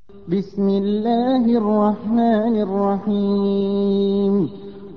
بسم الله الرحمن الرحيم.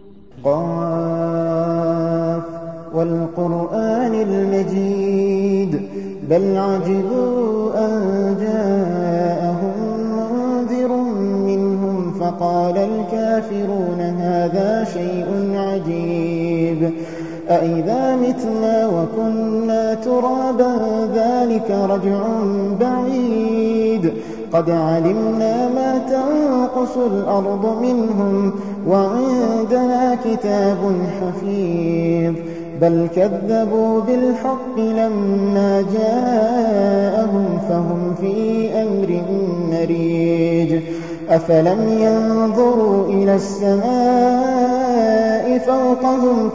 قاف والقرآن المجيد بل عجبوا أن جاءهم منذر منهم فقال الكافرون هذا شيء عجيب أإذا متنا وكنا ترابا ذلك رجع بعيد قد علمنا ما تنقص الأرض منهم وعندنا كتاب حفيظ بل كذبوا بالحق لما جاءهم فهم في أمر مريج أفلم ينظروا إلى السماء فوقهم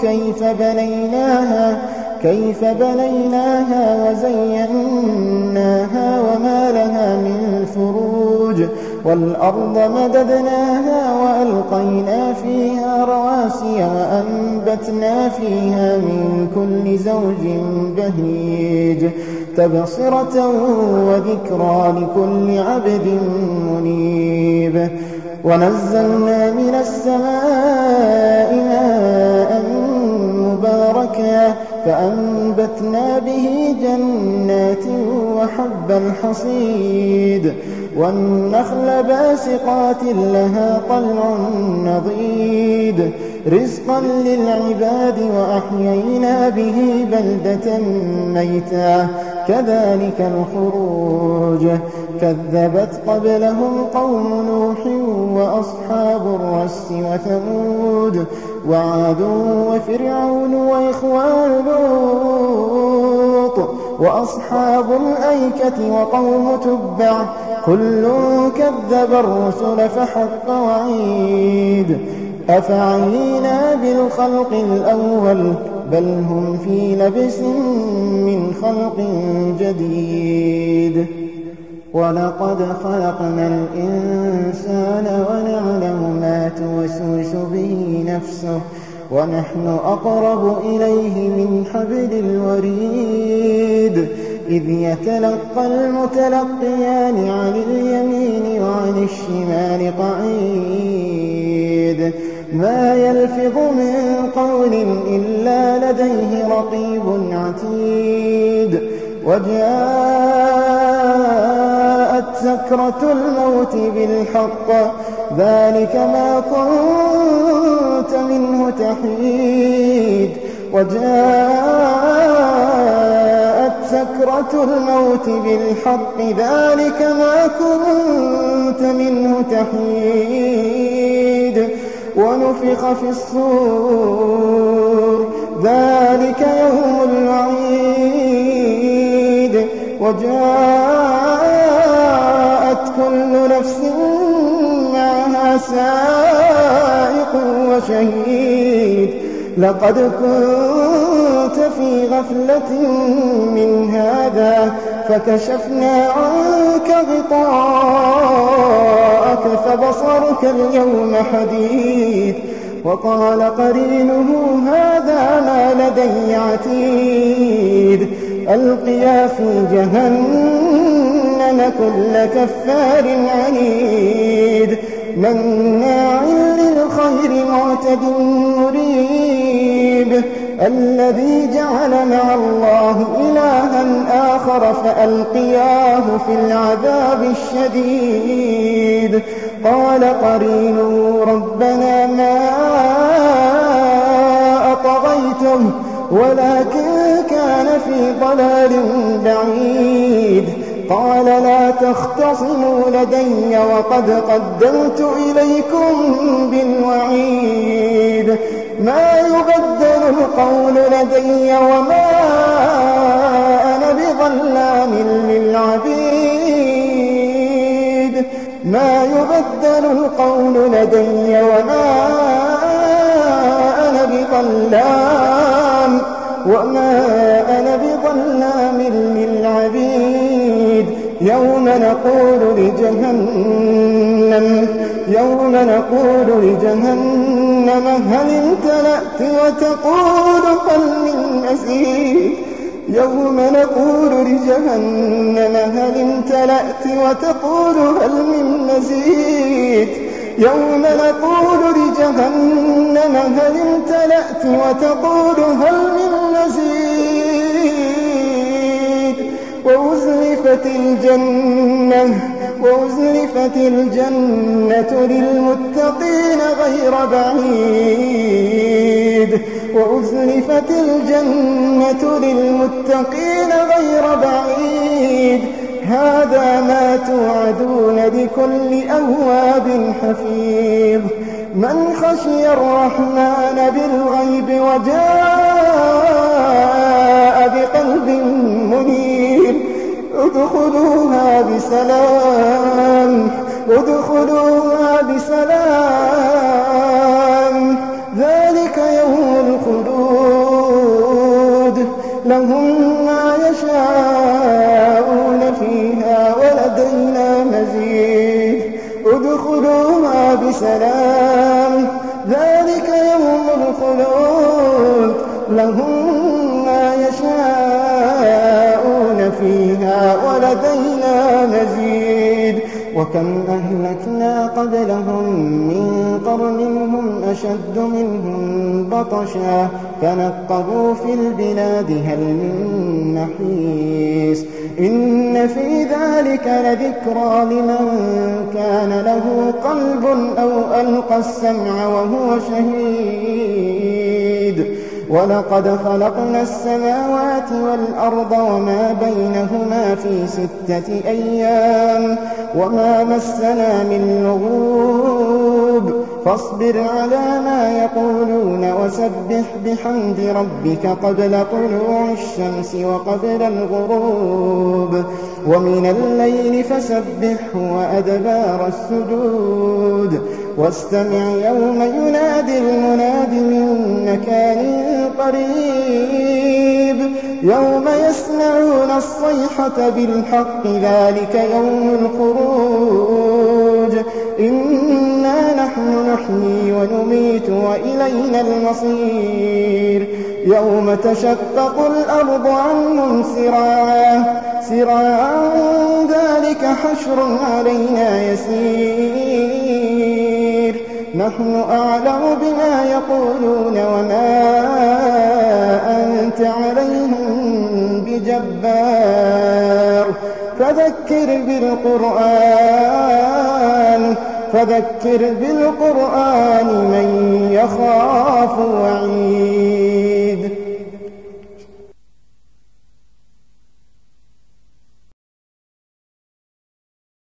كيف بنيناها وزيناها وما لها من فروج والأرض مددناها وألقينا فيها رواسي وأنبتنا فيها من كل زوج بهيج تبصرة وذكرى لكل عبد منيب ونزلنا من السماء ماء مباركا فأنبتنا به جنات وحب الحصيد والنخل باسقات لها طلع نضيد رزقا للعباد وأحيينا به بلدة ميتا كذلك الخروج كذبت قبلهم قوم نوح وأصحاب الرس وثمود وعاد وفرعون وإخوان لوط وأصحاب الأيكة وقوم تبع كل كذب الرسل فحق وعيد أفعينا بالخلق الأول بل هم في لبس من خلق جديد ولقد خلقنا الإنسان ونعلم ما توسوس به نفسه ونحن أقرب إليه من حبل الوريد إذ يتلقى المتلقيان عن اليمين وعن الشمال قعيد ما يلفظ من قول إلا لديه رقيب عتيد وجاءت سكرة الموت بالحق ذلك ما كنت منه تحيد وجاءت سكرة الموت بالحق ذلك ما كنت منه تحيد ونفخ في الصور ذلك يوم الوعيد وجاءت كل نفس معها سائق وشهيد لقد كنت في غفلة من هذا فكشفنا عنك غطاءك فبصرك اليوم حديد وقال قرينه هذا ما لدي عتيد ألقيا في جهنم كل كفار عنيد مناع للخير معتد مريب الذي جعل مع الله إلها آخر فألقياه في العذاب الشديد قال قرينه ربنا ما أطغيته ولكن كان في ضلال بعيد قال لا تختصموا لدي وقد قدمت إليكم بالوعيد ما يبدل القول لدي وما أنا بظلام للعبيد ما يبدل القول لدي وما أنا بظلام للعبيد يوم نقول لجهنم هل امتلأت وتقول هل من مزيد يوم نقول لجهنم هل امتلأت وتقول هل من مزيد يوم نقول لجهنم هل امتلأت وتقول هل من مزيد وأزلفت الجنة للمتقين غير بعيد وأزلفت الجنة للمتقين غير بعيد هذا ما توعدون لكل أواب حفيظ من خشي الرحمن بالغيب وجاء بقلب منيب ادخلوها بسلام ذلك يوم الخلود لهم ما يشاءون فيها ولدينا مزيد ادخلوها بسلام ذلك يوم الخلود لهم ما يشاءون فيها ولدينا مزيد وكم أهلكنا قبلهم من قرن هم أشد منهم بطشا فنقبوا في البلاد هل من محيص إن في ذلك لذكرى لمن كان له قلب أو ألقى السمع وهو شهيد ولقد خلقنا السماوات والأرض وما بينهما في 6 أيام وما مسنا من لغوب فاصبر على ما يقولون وسبح بحمد ربك قبل طلوع الشمس وقبل الغروب ومن الليل فسبحه وأدبار السجود واستمع يوم ينادي المناد من مكان قريب يوم يسمعون الصيحة بالحق ذلك يوم الخروج إنا نحن نحيي ونميت وإلينا المصير يوم تشقق الأرض عنهم سراعا ذلك حشر علينا يسير نحن أعلم بما يقولون وما أنت عليهم بجبار فذكر بالقرآن من يخاف وعيد